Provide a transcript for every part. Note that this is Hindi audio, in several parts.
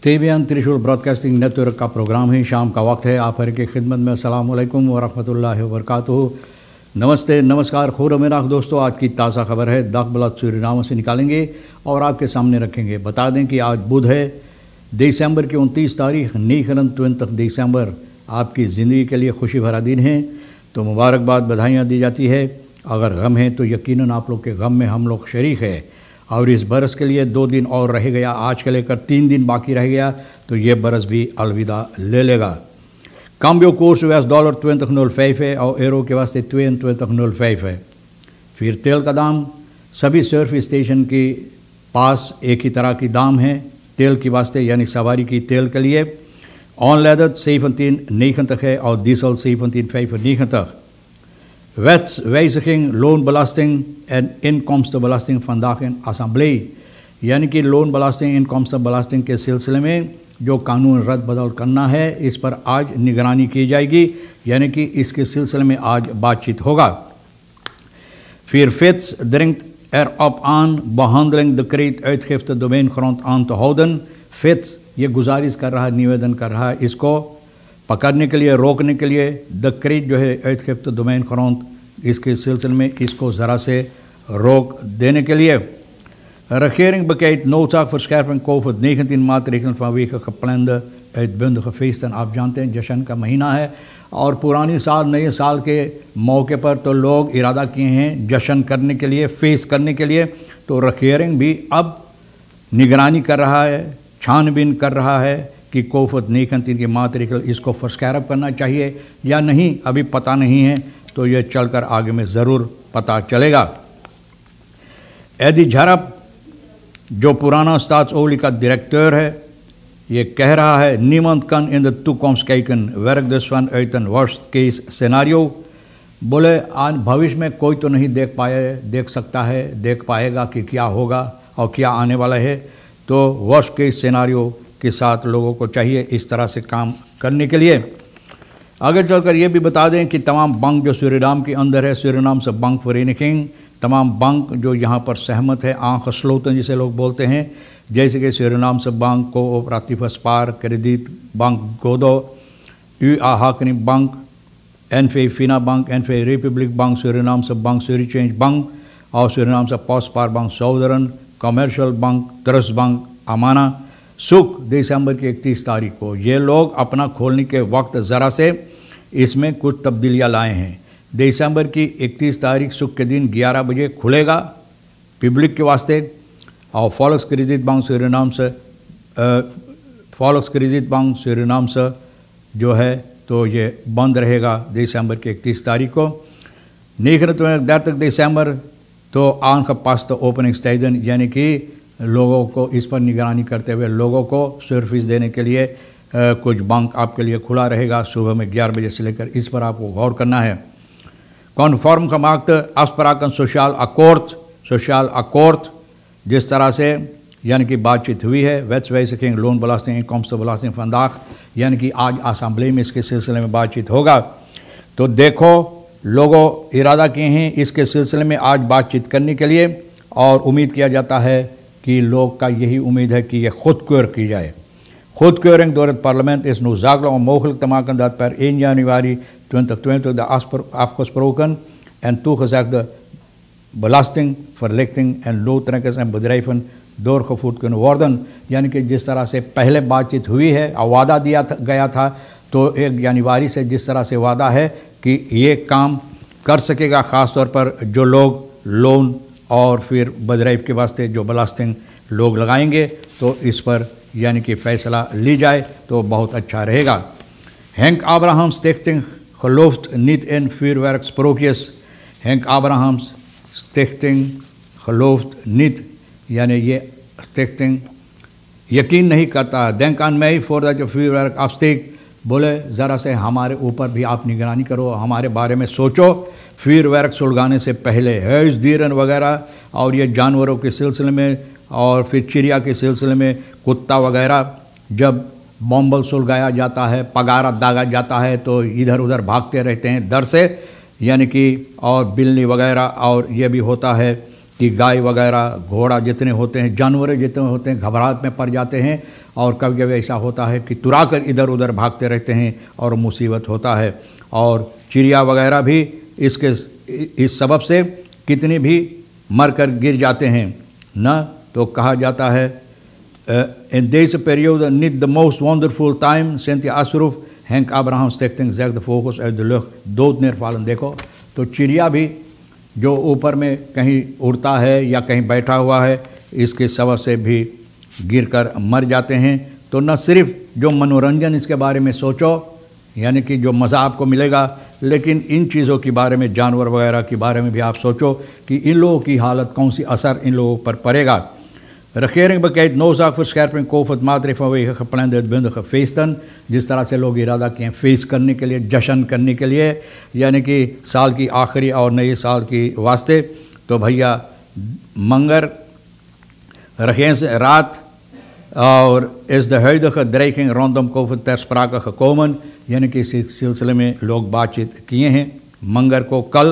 TVN त्रिशूल ब्रॉडकास्टिंग नेटवर्क का प्रोग्राम है। शाम का वक्त है। आप हर की खिदमत में अस्सलाम वालेकुम व रहमतुल्लाहि व बरकातुहू। नमस्ते, नमस्कार, खूर मेरा दोस्तों। आज की ताज़ा खबर है दाखबला सूरीनाम से निकालेंगे और आपके सामने रखेंगे। बता दें कि आज बुध है, दिसंबर की 29 तारीख 29 दिसंबर आपकी ज़िंदगी के लिए खुशी भरा दिन है। तो मुबारकबाद, बधाइयाँ दी जाती है। अगर गम है तो यकीनन आप लोग के गम में हम लोग शरीक है। और इस बरस के लिए 2 दिन और रह गया, आज के लेकर 3 दिन बाकी रह गया, तो ये बरस भी अलविदा ले लेगा। काम्बियो कोर्स US $20.05 है और एरो के वास्ते 22.05 है। फिर तेल का दाम सभी सर्फ स्टेशन के पास एक ही तरह की दाम है तेल के वास्ते, यानी सवारी की तेल के लिए। ऑनलेदर 17.90 है और diesel 17.95. Wetswijziging, loonbelasting en inkomstenbelasting vandaag in assemblee, यानी कि लोन बेलास्टिंग इनकम बेलास्टिंग के सिलसिले में जो कानून रद्द बदल करना है, इस पर आज निगरानी की जाएगी, यानी कि इसके सिलसिले में आज बातचीत होगा। फिर FITS dringt erop aan behandeling decreet uitgifte domeingrond aan te houden। FITS ये गुजारिश कर रहा है, निवेदन कर रहा है इसको पकड़ने के लिए, रोकने के लिए। decreet जो है uitgifte domeingrond, इसके सिलसिले में इसको ज़रा से रोक देने के लिए। Regering bekijkt noodzaak verscherping COVID-19 maatregelen vanwege geplande uitbundige feesten। आप जानते हैं जश्न का महीना है और पुरानी साल नए साल के मौके पर तो लोग इरादा किए हैं जश्न करने के लिए, फेस करने के लिए। तो रखेरिंग भी अब निगरानी कर रहा है, छानबीन कर रहा है कि COVID-19 की मात्रिकल इसको फर्स्कैरअप करना चाहिए या नहीं, अभी पता नहीं है। तो ये चलकर आगे में ज़रूर पता चलेगा। एडी झरप जो पुराना स्टाट्सओली का डायरेक्टर है, ये कह रहा है niemand kan in de toekomst kijken, werkt dus vanuit een worst case scenario। बोले आज भविष्य में कोई तो नहीं देख सकता है, देख पाएगा कि क्या होगा और क्या आने वाला है। तो वर्स्ट केस सिनारियो के साथ लोगों को चाहिए इस तरह से काम करने के लिए। आगे चलकर ये भी बता दें कि तमाम बैंक जो सूरीनाम के अंदर है, सूरीनाम से बैंक vereniging, तमाम बैंक जो यहाँ पर सहमत है, आंख स्लोतन जिसे लोग बोलते हैं, जैसे कि सूरीनाम से बैंक कोऑपरेटिव स्पार, क्रेडिट बैंक गोदो, UA हाकनिंग bank, NV Fina bank, NV Republic bank, Suriname से बैंक सूरीचेंज बैंक और सूरीनाम से पोस्टपार bank Southern, commercial bank, trust bank, अमाना। सुख दिसंबर की 31 तारीख को ये लोग अपना खोलने के वक्त ज़रा से इसमें कुछ तब्दीलियाँ लाए हैं। दिसंबर की 31 तारीख सुख के दिन 11 बजे खुलेगा पब्लिक के वास्ते। और फॉलोक्स क्रेडिट बैंक सूरीनाम से जो है तो ये बंद रहेगा दिसंबर की 31 तारीख को। 29 दिसंबर तो aangepaste openingstijden, यानी कि लोगों को इस पर निगरानी करते हुए लोगों को सर्विस देने के लिए कुछ बैंक आपके लिए खुला रहेगा सुबह में 11 बजे से लेकर। इस पर आपको गौर करना है। Confirm gemaakte afspraken social accord जिस तरह से यानी कि बातचीत हुई है, wetswijziging, loonbelasting, inkomstenbelasting vandaag, यानी कि आज असेंबली में इसके सिलसिले में बातचीत होगा। तो देखो लोगों इरादा किए हैं इसके सिलसिले में आज बातचीत करने के लिए और उम्मीद किया जाता है कि लोग का यही उम्मीद है कि यह खुदक्योर की जाए। Goedkeuring door het parlement is noodzakelijk om mogelijk te maken dat per 1 januari 2020 de afgesproken en toegezegde belasting, verlichting en loodtrekkers en bedrijven doorgevoerd kunnen worden। यानी कि जिस तरह से पहले बातचीत हुई है और वादा दिया गया था, तो 1 जनवरी से जिस तरह से वादा है कि ये काम कर सकेगा, ख़ास तौर पर जो लोग लोन और फिर bedrijf के वास्ते जो belasting लोग लगाएंगे, तो इस पर यानी कि फ़ैसला ली जाए तो बहुत अच्छा रहेगा। Henk Abrahams Stichting gelooft niet in vuurwerksprookjes। Henk Abrahams Stichting gelooft niet, यानी ये स्टिchting यकीन नहीं करता। Denk aan mij voordat je vuurwerk afsteekt। बोले ज़रा से हमारे ऊपर भी आप निगरानी करो, हमारे बारे में सोचो vuurwerk सुलगाने से पहले। huisdieren वगैरह और ये जानवरों के सिलसिले में और फिर चिड़िया के सिलसिले में कुत्ता वगैरह जब बॉम्बल सुलगाया जाता है, पगारा दागा जाता है, तो इधर उधर भागते रहते हैं डर से, यानी कि और बिल्ली वगैरह। और ये भी होता है कि गाय वगैरह घोड़ा जितने होते हैं, जानवर जितने होते हैं, घबराहट में पड़ जाते हैं और कभी कभी ऐसा होता है कि तुरा कर इधर उधर भागते रहते हैं और मुसीबत होता है। और चिड़िया वगैरह भी इस सबब से कितने भी मर कर गिर जाते हैं न। तो कहा जाता है इन deze periode niet the most wonderful time, Cynthia Asroef, Henk Abraham Stichting zegt de vogels uit de lucht dood neervallen। देखो तो चिड़िया भी जो ऊपर में कहीं उड़ता है या कहीं बैठा हुआ है, इसके सबब से भी गिरकर मर जाते हैं। तो न सिर्फ जो मनोरंजन इसके बारे में सोचो, यानी कि जो मज़ा आपको मिलेगा, लेकिन इन चीज़ों के बारे में, जानवर वगैरह के बारे में भी आप सोचो कि इन लोगों की हालत, कौन सी असर इन लोगों पर पड़ेगा। regering bekijkt noodzaak verscherping COVID-maatregelen vanwege geplande uitbundige feesten। जिस तरह से लोग इरादा किए फेस करने के लिए, जश्न करने के लिए, यानी कि साल की आखिरी और नए साल की वास्ते। तो भैया मंगर रखें से रात और is de huidige dreiging rondom COVID ter sprake gekomen, यानी कि इस सिलसिले में लोग बातचीत किए हैं मंगर को कल,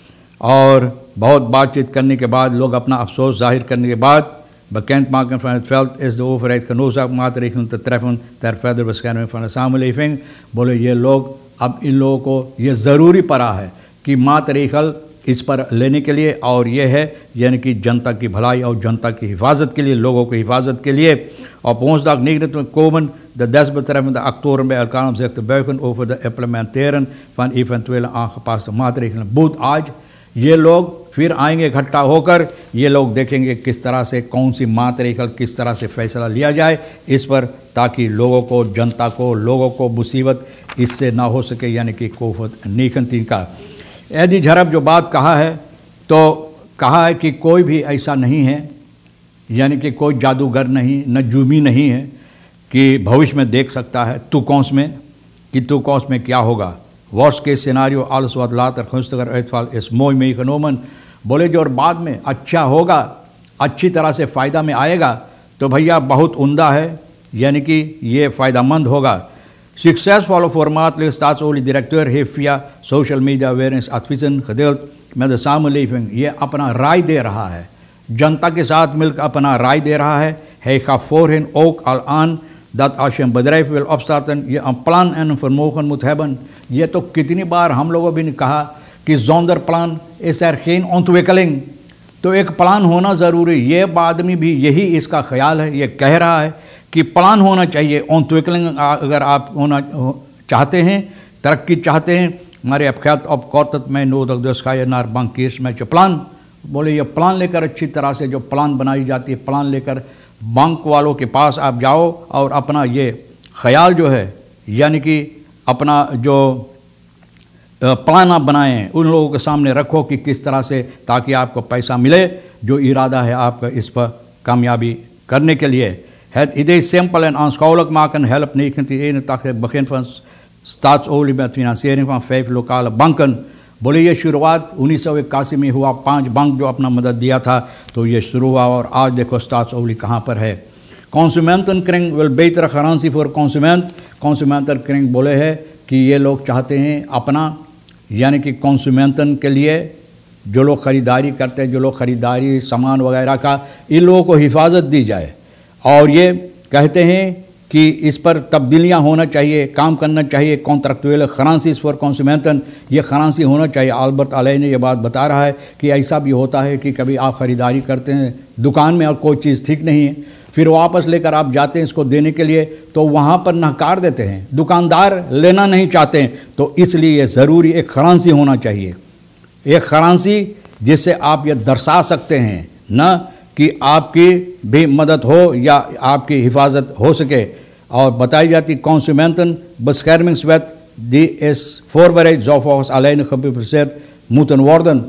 और बहुत बातचीत करने के बाद, लोग अपना अफसोस जाहिर करने के बाद, bekendmaken van het veld is de overheid genoodzaakt maatregelen te treffen ter verdere bescherming van de samenleving। बोले ये लोग, अब इन लोगों को ये ज़रूरी पड़ा है कि मातरेखल इस पर लेने के लिए, और ये है यानी कि जनता की भलाई और जनता की हिफाजत के लिए, लोगों की हिफाजत के लिए। और woensdag 29 komen de desbetreffende actoren bij elkaar om zich te buigen over de implementeren van eventuele aangepaste maatregelen। बुध आज ये लोग फिर आएंगे इकट्ठा होकर, ये लोग देखेंगे किस तरह से, कौन सी मातरेखल, किस तरह से फैसला लिया जाए इस पर, ताकि लोगों को, जनता को, लोगों को मुसीबत इससे ना हो सके, यानी कि COVID-19 का। एडी झरब जो बात कहा है, तो कहा है कि कोई भी ऐसा नहीं है, यानी कि कोई जादूगर नहीं, नजूमी नहीं है कि भविष्य में देख सकता है toekomst में कि toekomst में क्या होगा। worst case scenario, alles wat later gunstiger uitvalt is mooi meegenomen। बोले जो और बाद में अच्छा होगा, अच्छी तरह से फ़ायदा में आएगा, तो भैया बहुत उम्दा है, यानी कि ये फ़ायदामंद होगा। Succesvolle voormalige staatsolie-directeur heeft via social media awareness-adviezen gedeeld met de samenleving। ये अपना राय दे रहा है, जनता के साथ मिलकर अपना राय दे रहा है। Hij gaf voorheen ook al aan dat als je een bedrijf wil opstarten, je een plan en een vermogen moet hebben। ये तो कितनी बार हम लोगों भी ने कहा कि zonder plan is er geen ontwikkeling। तो एक प्लान होना ज़रूरी, ये आदमी भी यही इसका ख्याल है, ये कह रहा है कि प्लान होना चाहिए। ontwikkeling अगर आप होना चाहते हैं, तरक्की चाहते हैं, maar je hebt geld op korte termijn nodig, dus ga je naar bankiers met je plan। बोले ये प्लान लेकर, अच्छी तरह से जो प्लान बनाई जाती है, प्लान लेकर बैंक वालों के पास आप जाओ और अपना ये ख्याल जो है, यानी कि अपना जो प्लान आप बनाएं, उन लोगों के सामने रखो कि किस तरह से, ताकि आपको पैसा मिले, जो इरादा है आपका इस पर कामयाबी करने के लिए। Het idee simpel en aanschouwelijk maken helpt 1981 begin van staatsolie met financiering van 5 lokale banken। बोले ये शुरुआत 1981 में हुआ, 5 बैंक जो अपना मदद दिया था, तो ये शुरू हुआ, और आज देखो staatsolie कहाँ पर है। Consumentenkring wil betere garantie voor consument। Consumentenkring बोले है कि ये लोग चाहते हैं अपना, यानी कि कंज्यूमेंटन के लिए, जो लोग ख़रीदारी करते हैं, जो लोग ख़रीदारी सामान वगैरह का, इन लोगों को हिफाजत दी जाए। और ये कहते हैं कि इस पर तब्दीलियाँ होना चाहिए, काम करना चाहिए। कॉन्ट्रैक्चुअल खरांसीज फॉर कंज्यूमेंटन, ये खरांसी होना चाहिए। अल्बर्ट अलई ने यह बात बता रहा है कि ऐसा भी होता है कि कभी आप ख़रीदारी करते हैं दुकान में और कोई चीज़ ठीक नहीं है, फिर वापस लेकर आप जाते हैं इसको देने के लिए, तो वहाँ पर नकार देते हैं, दुकानदार लेना नहीं चाहते हैं। तो इसलिए ज़रूरी एक खरांसी होना चाहिए, एक खरांसी जिससे आप ये दर्शा सकते हैं न कि आपकी भी मदद हो या आपकी हिफाजत हो सके। और बताई जाती Consumentenbeschermingswet die is voorbereid, zou volgens alleen gepubliceerd moeten worden।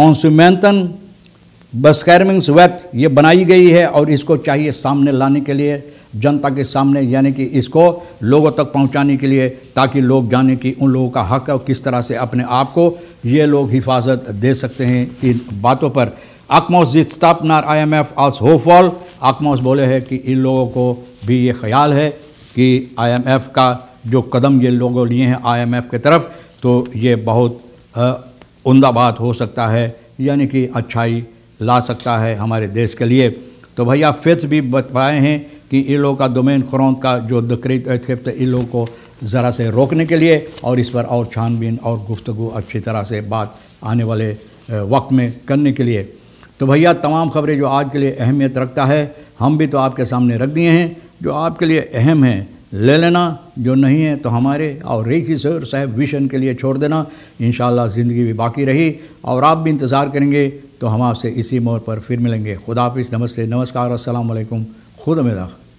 Consumentenbeschermingswet ये बनाई गई है और इसको चाहिए सामने लाने के लिए, जनता के सामने, यानी कि इसको लोगों तक पहुंचाने के लिए, ताकि लोग जाने कि उन लोगों का हक है और किस तरह से अपने आप को ये लोग हिफाजत दे सकते हैं इन बातों पर। Akmos ziet stap naar IMF als hoopvol। Akmos बोले है कि इन लोगों को भी ये ख्याल है कि IMF का जो कदम ये लोगों लिए हैं IMF की तरफ, तो ये बहुत उम्दा बात हो सकता है, यानी कि अच्छाई ला सकता है हमारे देश के लिए। तो भैया फेथ भी बताए हैं कि इन लोगों का डोमेन खुरौन का जो डिक्रीट इन लोगों को ज़रा से रोकने के लिए और इस पर और छानबीन और गुफ्तगू अच्छी तरह से बात आने वाले वक्त में करने के लिए। तो भैया तमाम खबरें जो आज के लिए अहमियत रखता है हम भी तो आपके सामने रख दिए हैं। जो आपके लिए अहम है ले लेना, जो नहीं है तो हमारे और रेखी सर साहब विशन के लिए छोड़ देना। इंशाअल्लाह ज़िंदगी भी बाकी रही और आप भी इंतज़ार करेंगे तो हम आपसे इसी मोड़ पर फिर मिलेंगे। खुदा हाफिज़, नमस्ते, नमस्कार, अस्सलाम वालेकुम, खुदा मिला।